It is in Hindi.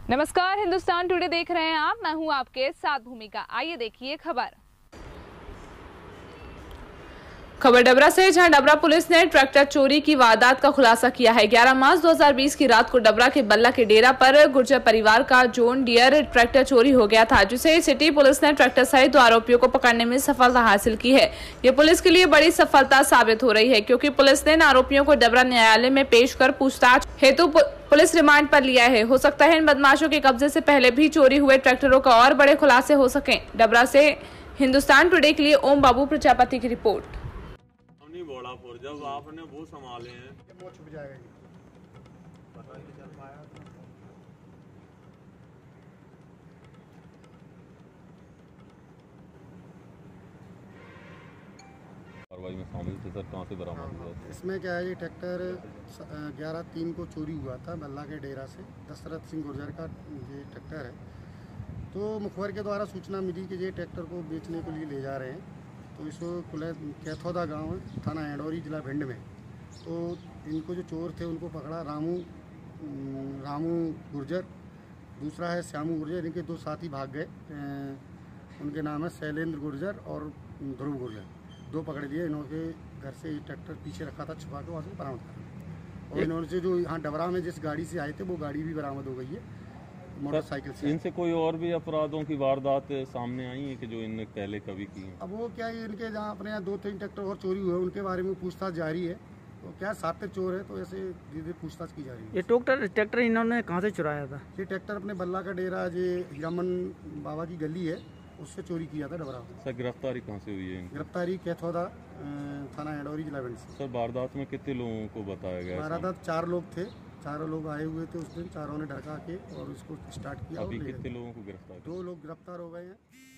नमस्कार, हिंदुस्तान टुडे देख रहे हैं आप। मैं हूं आपके साथ भूमिका। आइए देखिए खबर डबरा से, जहां डबरा पुलिस ने ट्रैक्टर चोरी की वारदात का खुलासा किया है। 11 मार्च 2020 की रात को डबरा के बल्ला के डेरा पर गुर्जर परिवार का जॉन डियर ट्रैक्टर चोरी हो गया था, जिसे सिटी पुलिस ने ट्रैक्टर सहित 2 आरोपियों को पकड़ने में सफलता हासिल की है। ये पुलिस के लिए बड़ी सफलता साबित हो रही है, क्योंकि पुलिस ने इन आरोपियों को डबरा न्यायालय में पेश कर पूछताछ हेतु पुलिस रिमांड पर लिया है। हो सकता है इन बदमाशों के कब्जे से पहले भी चोरी हुए ट्रैक्टरों का और बड़े खुलासे हो सकें। डबरा से हिंदुस्तान टुडे के लिए ओम बाबू प्रजापति की रिपोर्ट। बोड़ापुर जब आपने वो संभाले हैं वो छुप जाएगा जी। पता नहीं चल पाया। कार्रवाई में शामिल थे सर, कहाँ से बरामद हुआ? इसमें क्या है, ये ट्रैक्टर 11/3 को चोरी हुआ था बल्ला के डेरा से। दशरथ सिंह गुर्जर का ये ट्रैक्टर है। तो मुखबिर के द्वारा सूचना मिली कि ये ट्रैक्टर को बेचने के लिए ले जा रहे हैं। तो इसको कैथौदा गांव है, थाना एंडौरी, जिला भिंड में। तो इनको जो चोर थे उनको पकड़ा। रामू गुर्जर, दूसरा है श्यामू गुर्जर। इनके 2 साथी भाग गए। उनके नाम है शैलेंद्र गुर्जर और ध्रुव गुर्जर। 2 पकड़ लिए। इन्होंने घर से ये ट्रैक्टर पीछे रखा था, छुपा के वहाँ से बरामद करा। और इन्होंने से जो यहाँ डबरा में जिस गाड़ी से आए थे वो गाड़ी भी बरामद हो गई है, मोटरसाइकिल से। इनसे कोई और भी अपराधों की वारदात सामने आई है कि जो इनने पहले कभी की है? अब वो क्या है, इनके जहाँ अपने यहाँ 2-3 ट्रैक्टर और चोरी हुए, उनके बारे में पूछताछ जारी है। तो क्या सातवें चोर है, तो ऐसे धीरे धीरे पूछताछ की जा रही है। ये ट्रैक्टर इन्होंने कहाँ से चुराया था? ये ट्रैक्टर अपने बल्ला का डेरा, ये हीरामन बाबा की गली है, उससे चोरी किया था डबरा। सर गिरफ्तारी कहाँ से हुई है इनकी? गिरफ्तारी कैथौदा थाना एंडौरी, जिला भिंड से। सर वारदात में कितने लोगों को बताया गया? वारदात 4 लोग थे। 4 लोग आए हुए थे उस दिन। चारों ने ढका के और उसको स्टार्ट किया। अभी कितने लोगों को गिरफ्तार? 2 लोग गिरफ्तार हो गए हैं।